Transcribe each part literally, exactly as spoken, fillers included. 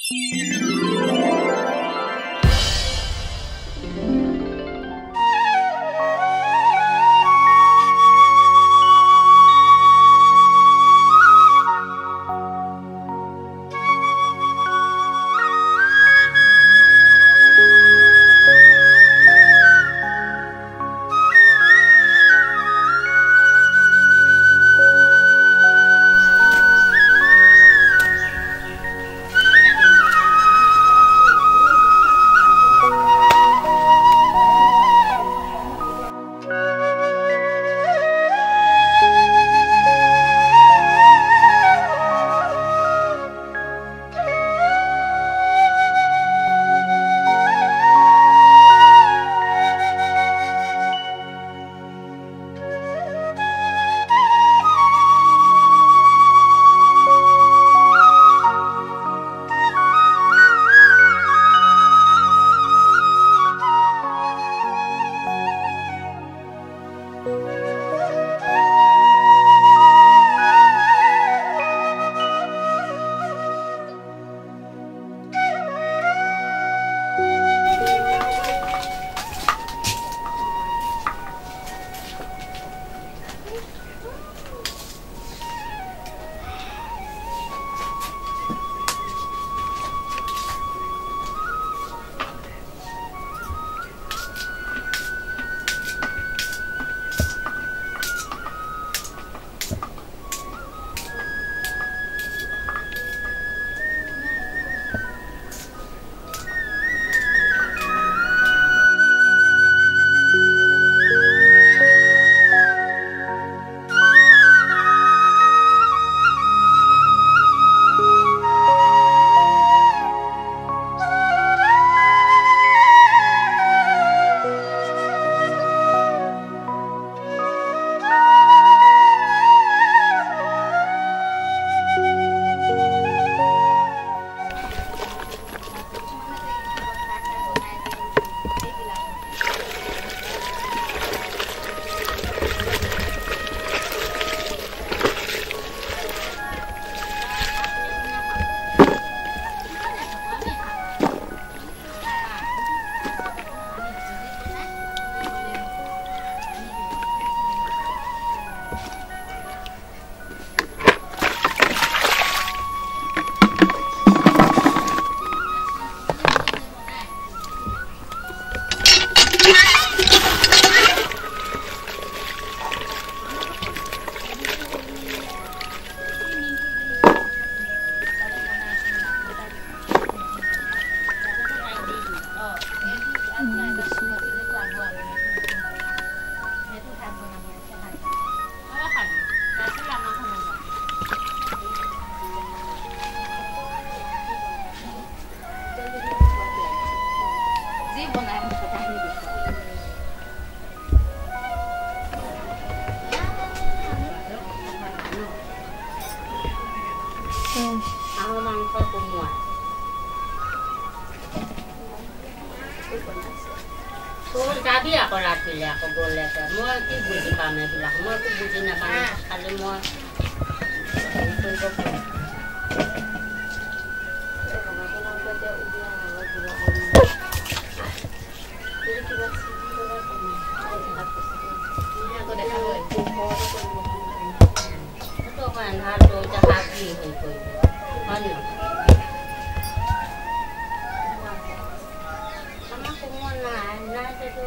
Aku boleh kan, mau itu buji kami bilang, mau itu buji nampaknya kali mau itu itu. Itu kan harus cahagi itu, mana? Sama semua nah, nah itu.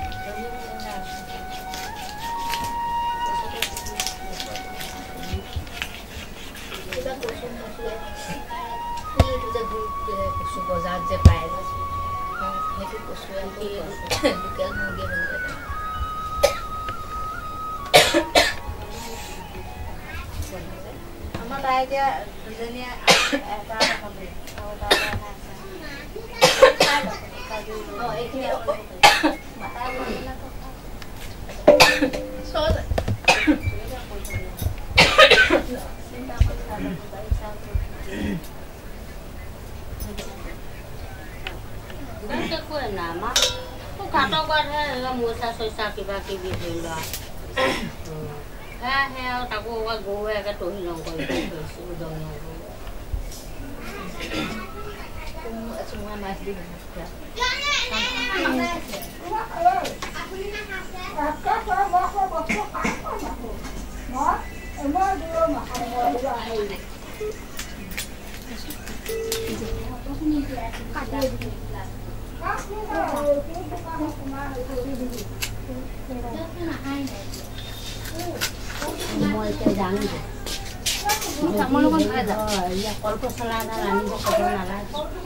aja dunia apa kamu tahu tahu oh ini so Bisa kue nama, tu kata kau ada musa sosa kiba kibi dulu. Eh, eh, tak kau kau gue ke tu hilang kau itu udang yang. semua mas di Mau ke jangan deh. Tak mau kan ada. Ya kalau kesalahan alami kok kesalahan.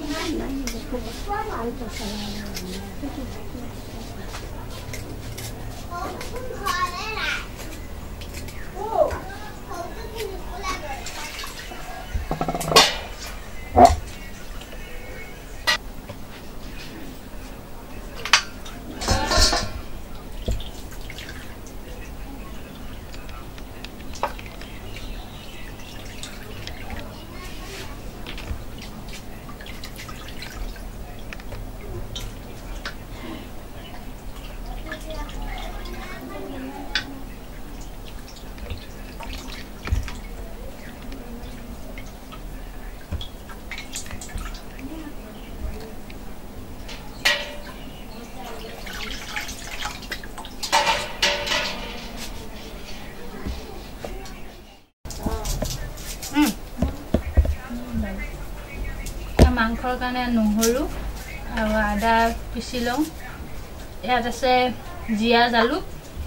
মাংসৰ কাৰণে নহৰু আৰু আদা পিচি লওঁ ইয়াত আছে জিয়া জালুক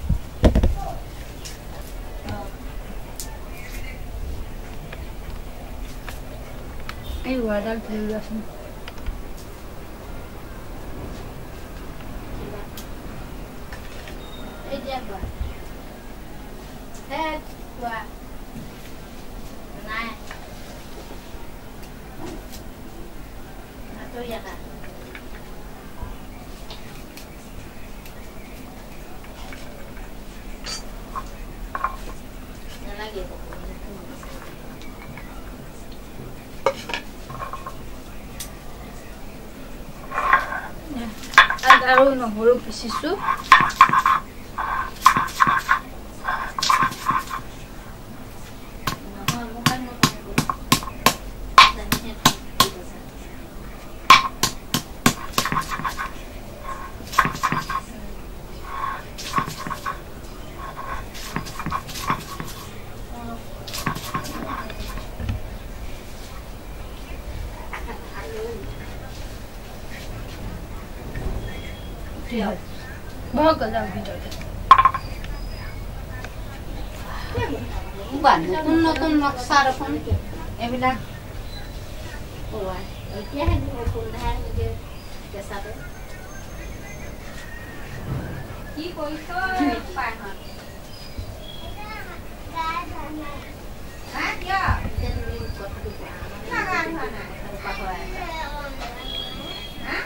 এই ওয়াডাল দিলো আছে এই যে বা হ্যাঁ বা নাই Tôi vậy hả? Nó lagi kok. Ya, ada aru নহৰু পিচিছো बहुत गजा ভিতৰত Bukan nutun nutun maksa rekon. Eh bilang. Ủa, ở kia hay đi ngồi cùng hai người kia kia sao đấy? Chỉ có ít thôi, phải hả? Hả kia? Trên đi có được quả. Là gan hả này? Quả quả. Hả?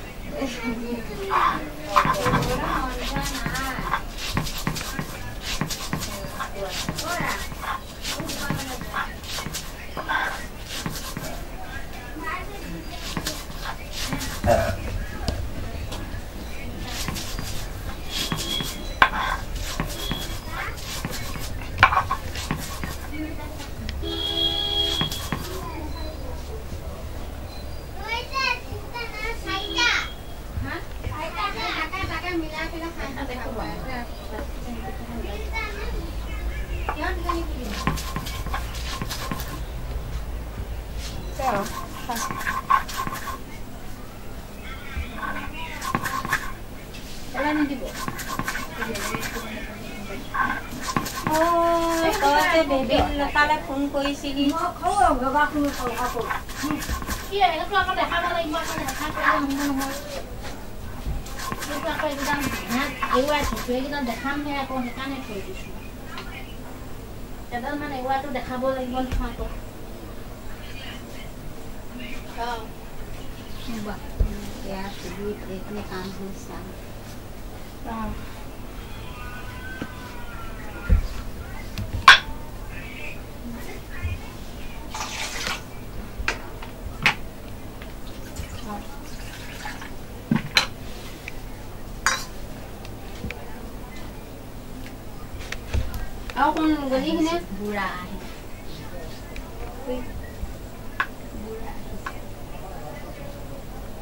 Baby, তালে phone কৰিছিলি কি এনে তো দেখাব লাগিব দেখা কৰিলে নহয় এইটো আকৌ একদম এৱাই থৈছো একদম দেখামহে আকৌ সেইকাৰণে থৈ দিছো এডাল মানে এৱাটো দেখাব লাগিব নহয় আকৌ অঁ Coba ya sedikit ini kan susah. Wow. Ako kung galing na Burai. Burai.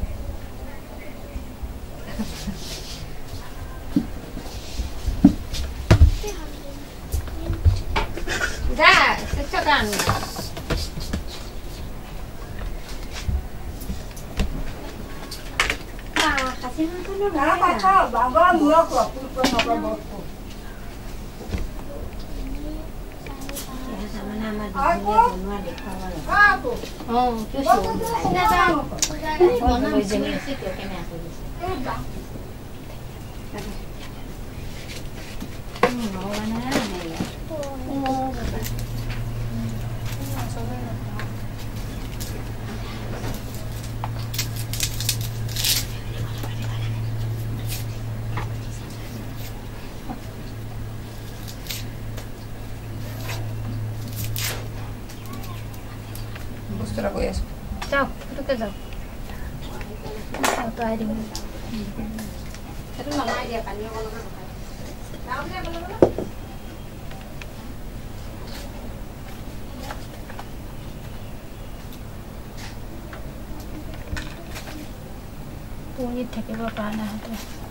Dah, sekarang. Ah, kasih makan dulu. Nah, kacau, bangga murah kok, pun apa bosku. Ya, sama nama dia semua di bawah. Aku, Oh, itu bosku sih. tu sudah tahu. Ini mana sini sih kau kena aku. Tidak. Hmm, mau mana ya? Oh, bapak. Bosku aku ya. Ciao, itu ke jauh. Auto ID. Tapi mama aja kan dia kalau nak. Tahu ni belum? Punya take bapak na itu.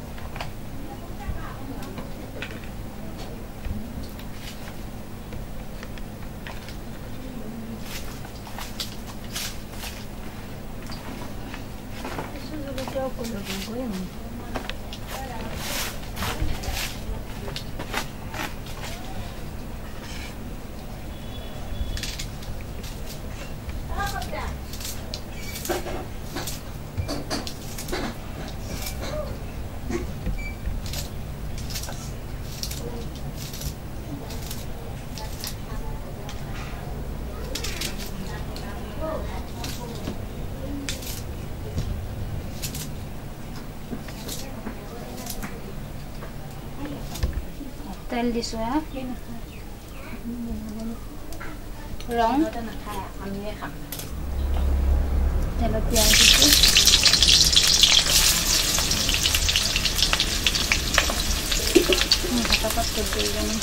Tel diso ya. Long. Tel pian diso. Ini kata-kata kerja ini.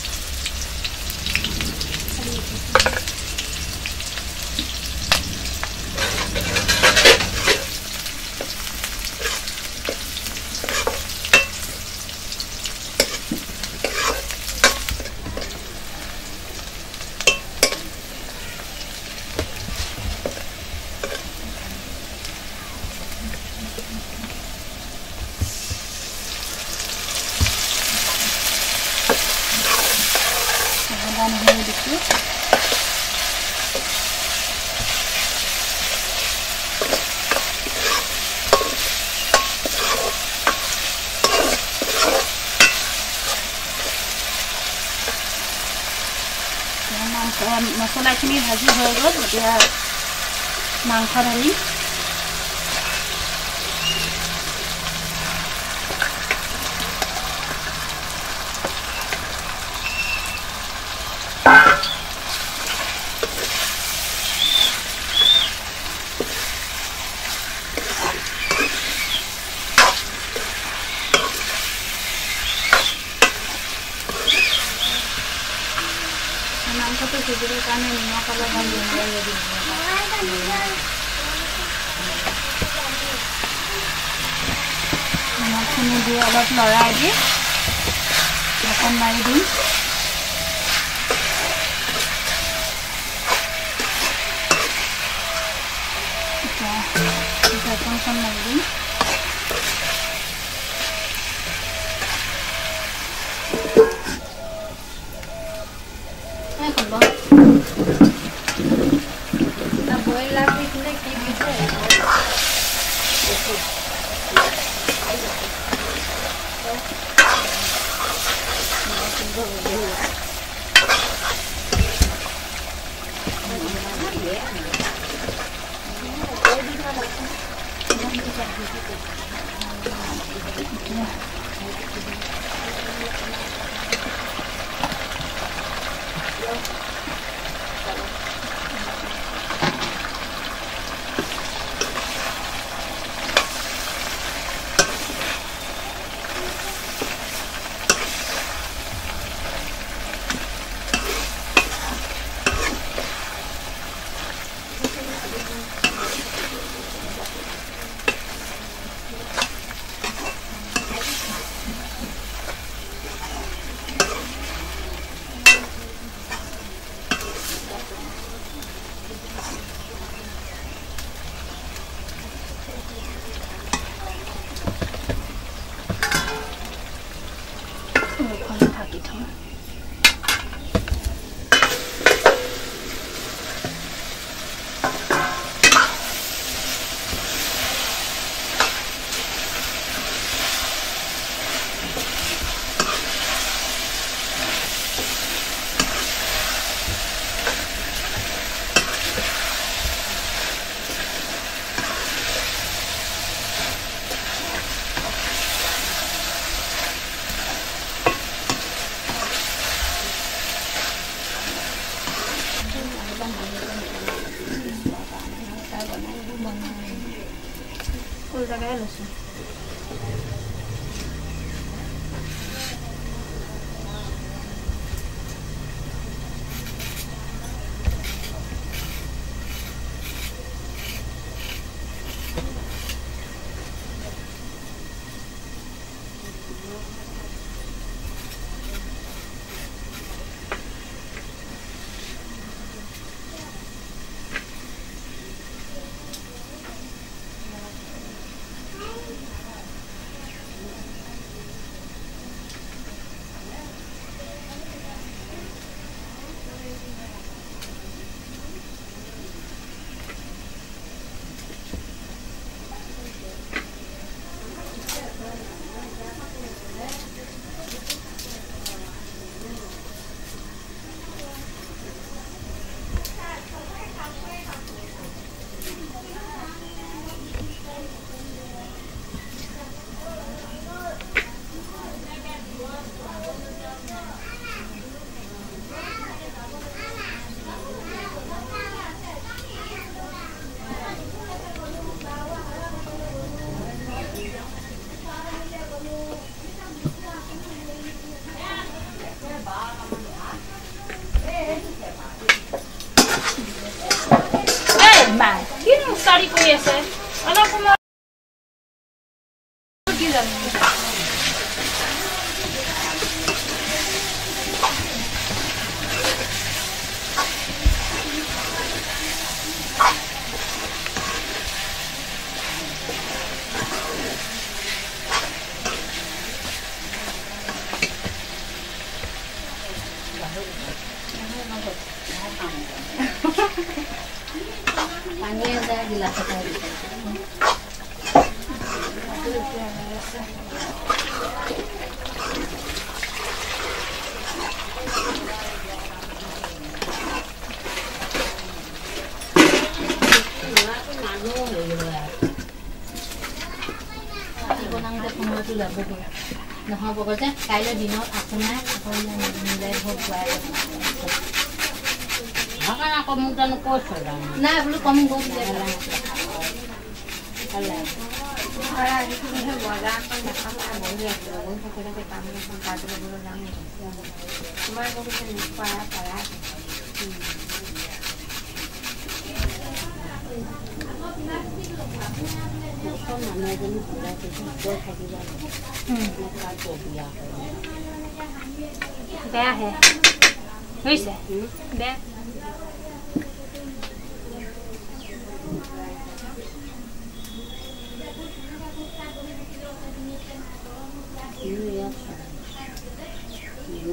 Dan ini dikit. মছলা খিনি ভাজি হৈ গ'ল এতিয়া মাংস ঢালি মাংসটো সিজিবৰ কাৰণে নিমখ অলপ বনাই দিম নিমখখিনি দি অলপ লৰাই দি ঢাকন মাৰি দিম ঢাকনখন মাৰি দিম Boil up with the kiwi. থ'ম ফুল জাগাই লৈছোঁ study কৰি আছে অলপ সময় কি জানো पानी ada gelas tadi. Nah, pokoknya kalau di not aku nak aku nilai hobi. Makan aku mungkin kosong. Nah, belum kamu kosong jalan. Kalau Orang itu ni buat apa? Nak apa? Boleh, boleh. Kita kita kami sempat dulu lagi. Cuma aku bisa lupa apa lah. kau mana jenis budak itu buat lagi lagi. Nak kau biar. Gaya है वैसे दे Ini ya. Ini.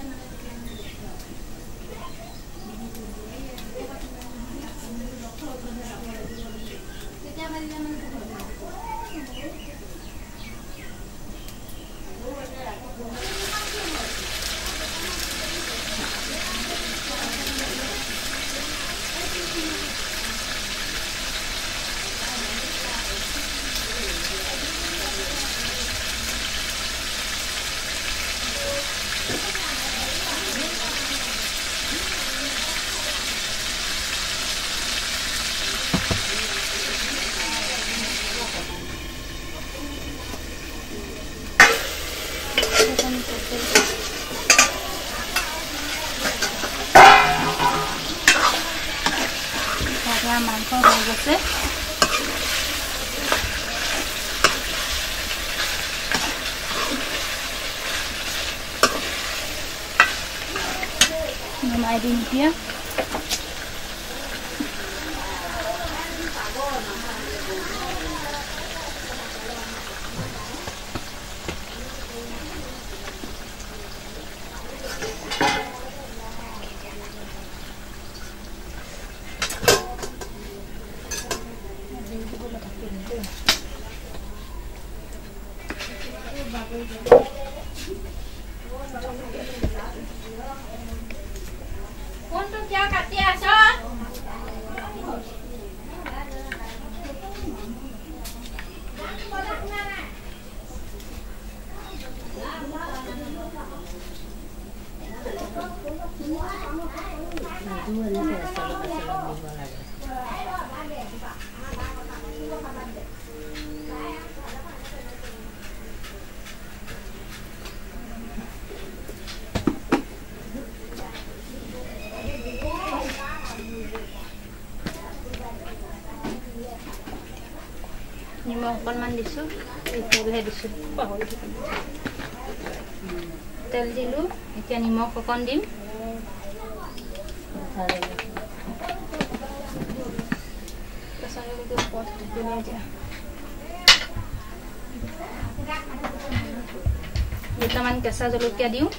মাংস হৈ গৈছে নমাই দিম এতিয়া কোনটো কিয় কাটি আছ? নিমখ অকণমান দিছোঁ, তেলহে দিছোঁ, পাহৰি থাকিলোঁ। তেল দিলোঁ, এতিয়া নিমখ অকণ দিম। দুটামান কেঁচা জলকীয়া দিওঁ।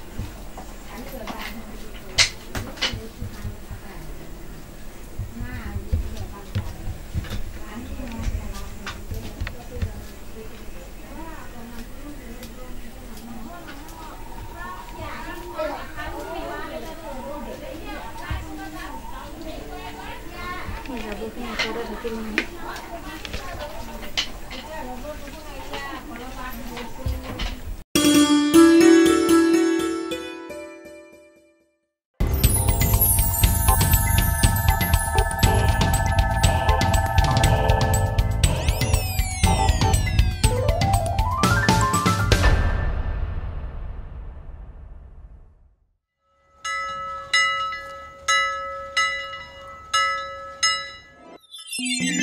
You